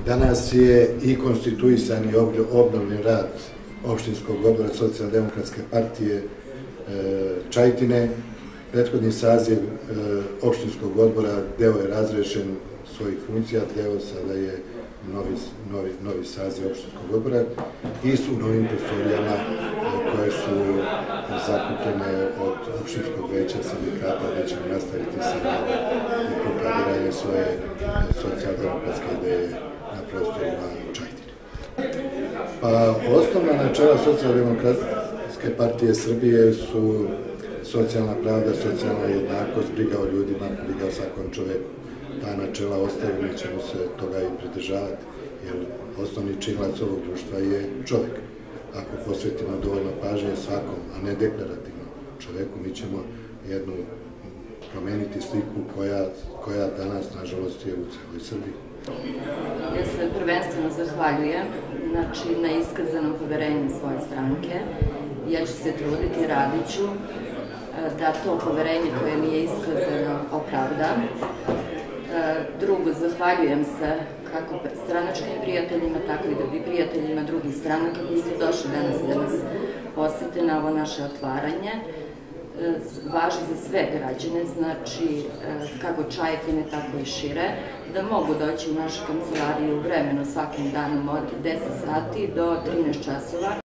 Danas je i konstituisan i obnovljen rad opštinskog odbora Socijaldemokratske partije Čajetine. Prethodni saziv opštinskog odbora deo je razrešen svojih funkcija, deo sada je novi saziv opštinskog odbora i su u novim prostorijama koje su zakupljene od opštinskog veća sindikata, gde ćemo nastaviti sa radom i propagiranje svoje socijaldemokratske ideje na prostorima Čajetine. Pa, osnovna načela Socijaldemokratske partije Srbije su socijalna pravda, socijalna jednakost, briga o ljudima, briga o svakom čoveku. Ta načela ostaju, mi ćemo se toga i pridržavati, jer osnovni činilac ovog društva je čovek. Ako posvetimo dovoljno pažnje svakom, a ne deklarativno čoveku, mi ćemo jednu promeniti sliku koja danas, nažalost, je u celoj Srbiji. Ja se prvenstveno zahvaljujem na iskazanom poverenju svoje stranke. Ja ću se truditi, radit ću da to poverenje koje mi je iskazano opravdam. Drugo, zahvaljujem se kako stranačkim prijateljima, tako i prijateljima drugih stranaka koji su došli danas da nas posete na ovo naše otvaranje. Važi za sve građane, znači kako Čajetine, tako i šire, da mogu doći u našu kancelariju vremeno svakim danom od 10 sati do 13 časova.